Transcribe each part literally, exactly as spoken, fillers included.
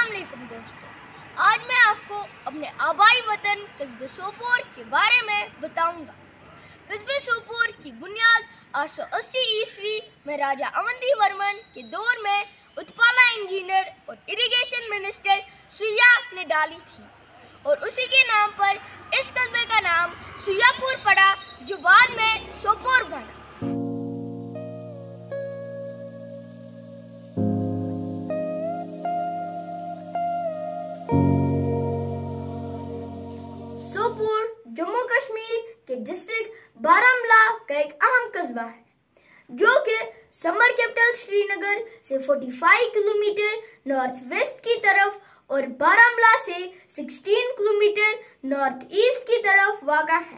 अस्सलाम वालेकुम दोस्तों, आज मैं आपको अपने आबाई वतन कस्बे सोपोर के बारे में बताऊंगा। कस्बे सोपोर की बुनियाद आठ सौ अस्सी ईस्वी में राजा अवंती वर्मन के दौर में उत्पाला इंजीनियर और इरिगेशन मिनिस्टर सुया ने डाली थी और उसी के नाम पर इस कस्बे का नाम सुयापुर पड़ा, जो बाद में सोपोर बना। सोपोर जम्मू कश्मीर के डिस्ट्रिक्ट बारामूला का एक अहम कस्बा है, जो कि समर कैपिटल श्रीनगर से पैंतालीस किलोमीटर नॉर्थ वेस्ट की तरफ और बारामूला से सोलह किलोमीटर नॉर्थ ईस्ट की तरफ वाक़ा है।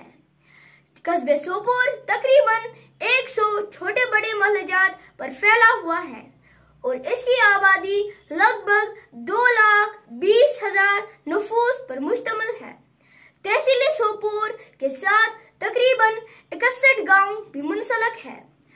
कस्बे सोपोर तकरीबन सौ छोटे बड़े महलजात पर फैला हुआ है और इसकी आबादी लगभग दो लाख बीस हजार नफूस पर मुश्तमिल है। तहसील सोपोर के साथ तकरीबन इकसठ गांव भी मुंसलक है।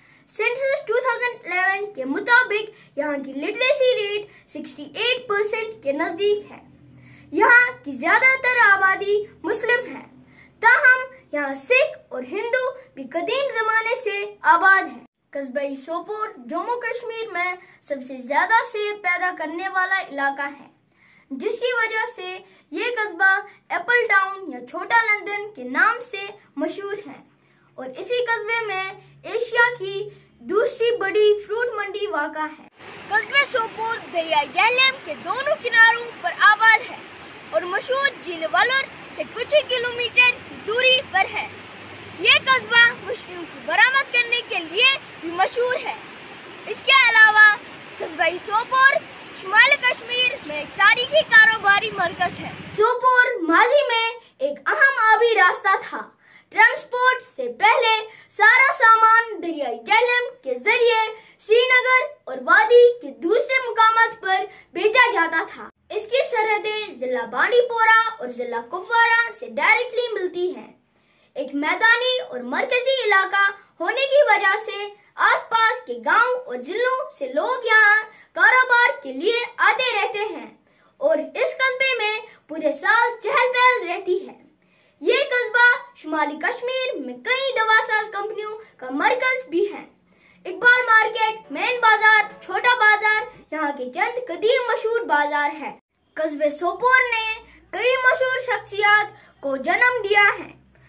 सेंसस दो हज़ार ग्यारह के मुताबिक यहाँ की लिटरेसी रेट अड़सठ परसेंट के नजदीक है। यहाँ की ज्यादातर आबादी मुस्लिम है, ताहम यहाँ सिख और हिंदू भी कदीम जमाने से आबाद है। कस्बा सोपोर जम्मू कश्मीर में सबसे ज्यादा सेब पैदा करने वाला इलाका है, जिसकी वजह से ये कस्बा एप्पल टाउन या छोटा लंदन के नाम से मशहूर है और इसी कस्बे में एशिया की दूसरी बड़ी फ्रूट मंडी वाक़ा है। कस्बे सोपोर दरिया जहलम के दोनों किनारों पर आबाद है और मशहूर झील वलर से कुछ ही किलोमीटर की दूरी पर है। ये कस्बा मशरूम की बरामद करने के लिए भी मशहूर है। इसके अलावा कस्बा सोपोर शुमाली कश्मीर में एक तारीखी कारोबारी मरकज है। सोपोर माजी में एक अहम आबी रास्ता था। ट्रांसपोर्ट से पहले सारा सामान दरियाई जहलम के जरिए श्रीनगर और वादी के दूसरे मुकामात पर भेजा जाता था। इसकी सरहदें जिला बांडीपोरा और जिला कुपवारा से डायरेक्टली मिलती हैं। एक मैदानी और मरकजी इलाका होने की वजह से आसपास के गांव और जिलों से लोग यहाँ कारोबार के लिए आते रहते हैं और इस कस्बे में पूरे साल चहल पहल रहती है। ये कस्बा शुमाली कश्मीर में कई दवासाज कंपनियों का मरकज भी है। इकबाल मार्केट, मेन बाजार, छोटा बाजार यहाँ के चंद कदीम मशहूर बाजार है। कस्बे सोपोर ने कई मशहूर शख्सियात को जन्म दिया है,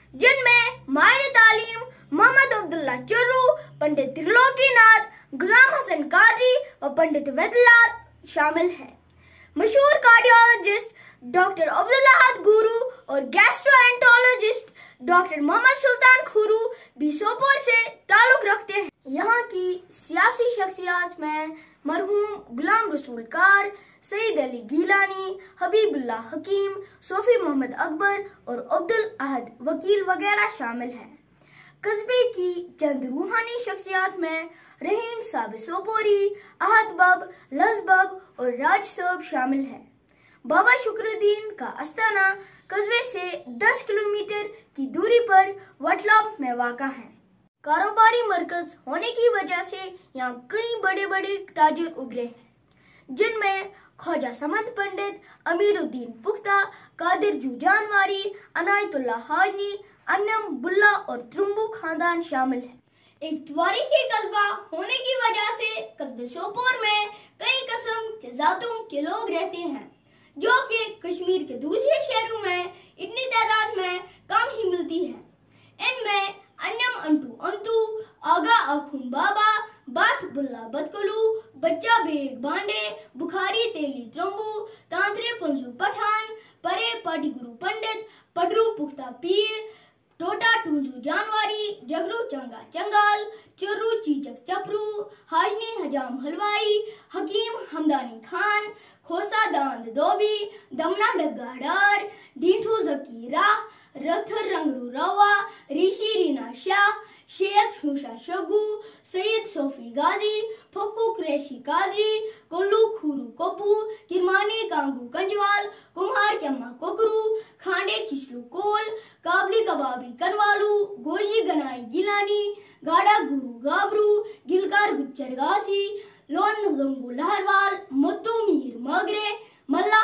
जिनमें माहिर तालीम मोहम्मद अब्दुल्ला चर्रू, पंडित त्रिलोकीनाथ, गुलाम हसन कादरी और पंडित वैदलाल शामिल हैं। मशहूर कार्डियोलॉजिस्ट डॉक्टर अब्दुल अहद गुरु और गैस्ट्रोएंटरोलॉजिस्ट डॉक्टर मोहम्मद सुल्तान खुरू भी सोपोर से ताल्लुक रखते हैं। यहाँ की सियासी शख्सियात में मरहूम गुलाम रसूल कार, सईद अली गीलानी, हबीबुल्लाह हकीम, सोफी मोहम्मद अकबर और अब्दुल अहद वकील वगैरह शामिल हैं। कस्बे की चंद रूहानी शख्सियात में रहीम साहब सोपोरी, अहद बब, लज बब और राज साहब शामिल हैं। बाबा शुक्रुद्दीन का आस्थाना कस्बे से दस किलोमीटर की दूरी पर वटलाब में वाक़ा है। कारोबारी मरकज होने की वजह से यहाँ कई बड़े बड़े ताजिर उभरे हैं, जिनमें ख्वाजा समंद पंडित, अमीरुद्दीन पुख्ता, कादिर जुजानवारी, अनायतुल्लाह हाजनी, अन्नम बुल्ला और त्रुम्बू खानदान शामिल है। एक तारीखी कस्बा होने की वजह से कस्बे सोपोर में कई किस्म के जातों के लोग रहते हैं, जो कि कश्मीर के दूसरे शहरों में इतनी तादाद में कम ही मिलती है। इनमें अन्नम अंटू अंतू, आगा अखुन बाबा, बाट बुल्ला बदकलू, बच्चा बेग बांडे, बुखारी तेली त्रम्बू, तांत्रे पंजू पठान, परे पाटी गुरु पंडित, पडरू पुख्ता पीर, टोटा टूंजू जानवारी, जगरू चंगा चंगाल, चर्रू चीचक चपरू, हाजनी हजाम हलवाई, हकीम हमदानी खान, खोसा दांद दोबी, दमना डग्गा डार, ढीठू जकीरा, रथर रंगरू रवा, ऋषि रीना शाह, शेख शूशा शगू, सैयद सोफी गाजी, फप्पू कुरैशी कादरी, कोल्लू खूरू कोपू, किरमानी कांगू कंजवाल, कुम्हार केम्मा कोकरू, खांडे किचलू कोल, काबली कबाबी कनवालू, गोजी गनाई गिलानी, गाड़ा गुरु गाबरू, गिलकार गुच्चर गासी, लोन लंगू लहरवाल, मुत्तू मीर मगरे, मल्ला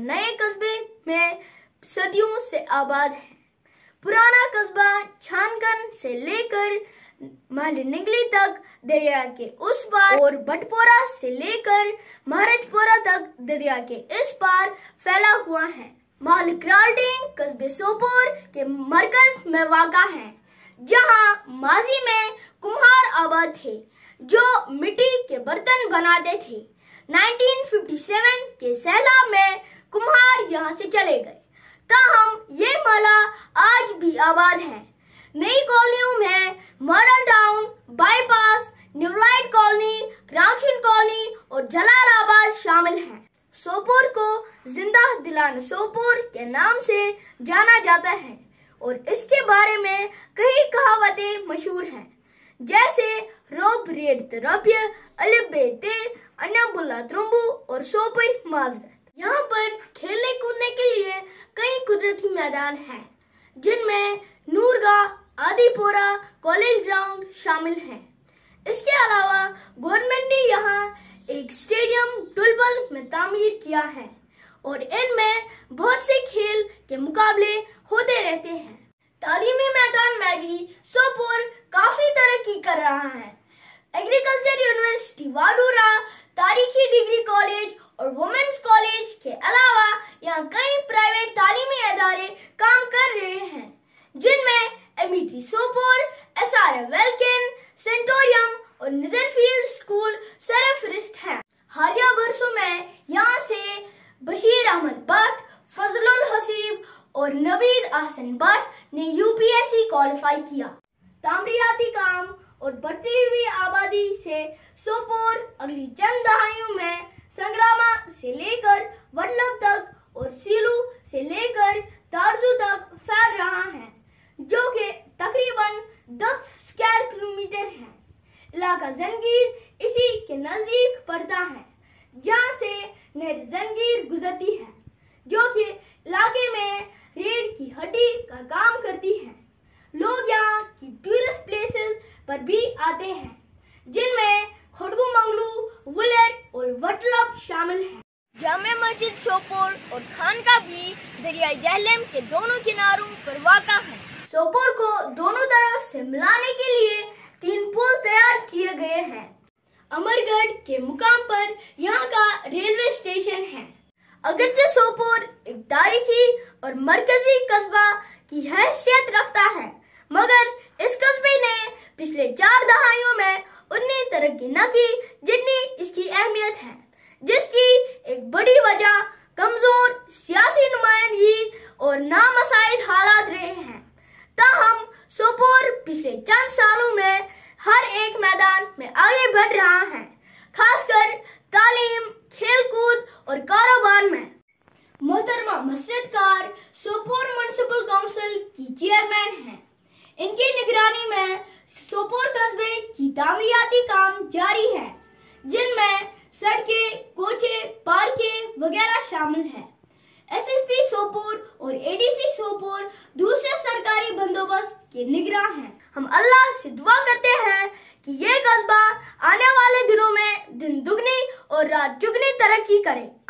नए कस्बे में सदियों से आबाद है। पुराना कस्बा छानगन से लेकर मालिनिगली तक दरिया के उस पार और बटपोरा से लेकर महाराजपुरा तक दरिया के इस पार फैला हुआ है। महल क्राल्टिंग कस्बे सोपोर के मरकज में वाक़ा है, जहां माजी में कुम्हार आबाद थे जो मिट्टी के बर्तन बनाते थे। उन्नीस सौ सत्तावन के सैलाब में कुम्हार यहां से चले गए, ताहम ये महला आज भी आबाद है। नई कॉलोनियों में Model Town, bypass, New Light Colony, Ramchand Colony और जलालाबाद शामिल हैं। सोपोर को जिंदा दिलान सोपोर के नाम से जाना जाता है और इसके बारे में कई कहावतें मशहूर हैं, जैसे रोब रेड तरप्य, अलिबे ते, अन्याबुल्ला त्रुम्बू और सोपर माजरत। यहाँ पर खेलने कूदने के लिए कई कुदरती मैदान हैं, जिनमें नूरगाह, आदिपोरा, कॉलेज ग्राउंड शामिल हैं। इसके अलावा गवर्नमेंट ने यहाँ एक स्टेडियम टुलबल में तामीर किया है और इनमें बहुत से खेल के मुकाबले होते रहते हैं। तालीमी मैदान में भी सोपोर काफी तरक्की कर रहा है। एग्रीकल्चर यूनिवर्सिटी वाडूरा, तारीखी डिग्री कॉलेज और वुमेन्स कॉलेज के अलावा यहाँ कई प्राइवेट तालीमी इदारे काम कर रहे हैं, जिनमें Amity Sopore, S R A Welkin, Centorium और निदरफील्ड स्कूल सरफरिस्त है। हालिया बरसों में यहाँ से बशीर अहमद भट्ट, फजलुल हसीब और नवीद अहसन भट्ट ने U P S C qualify किया। तामीराती काम और बढ़ती हुई आबादी से सोपोर अगली चंद दहाइयों में संग्रामा से लेकर वडलब तक और सीलू से लेकर तारजू तक फैल रहा है, जो कि तकरीबन दस स्क्वायर किलोमीटर है। इलाका जंगीर इसी के नजदीक पड़ता है, जहाँ से नहर जंगीर गुजरती है, जो कि इलाके में रेल की हड्डी का काम करती है। लोग यहाँ की टूरिस्ट प्लेसेस पर भी आते हैं, जिनमें खड़गू मंगलू, वुलर और वटलब शामिल है। जामे मस्जिद सोपोर और खानका भी दरियाई जहलम के दोनों किनारों पर वाक़ा है। सोपोर को दोनों तरफ से मिलाने के लिए तीन पुल तैयार किए गए हैं। अमरगढ़ के मुकाम पर यहाँ का रेलवे स्टेशन है। अगरचे सोपोर एक तारीखी और मरकजी कस्बा की हैसियत रखता है, मगर इस कस्बे ने पिछले चार दहाइयों में उतनी तरक्की न की जितनी इसकी अहमियत है, जिसकी एक बड़ी वजह कमजोर सियासी नुमाइंदगी और नामसाइद हालात रहे हैं। ताहम सोपोर पिछले चंद सालों में हर एक मैदान में आगे बढ़ रहा है, खासकर तालीम, खेलकूद और कारोबार में। मोहतरमा मसरतकार सोपोर म्युनिसिपल काउंसिल की चेयरमैन हैं। इनकी निगरानी में सोपोर कस्बे की तामीराती काम जारी है, जिनमें सड़कें, कोचे, पार्कें वगैरह शामिल हैं। एस एस पी सोपोर और ए डी सी सोपोर दूसरे सरकारी बंदोबस्त के निगरान हैं। हम अल्लाह से दुआ करते हैं कि ये कस्बा आने वाले दिनों में दिन दुगनी और रात चुगनी तरक्की करे।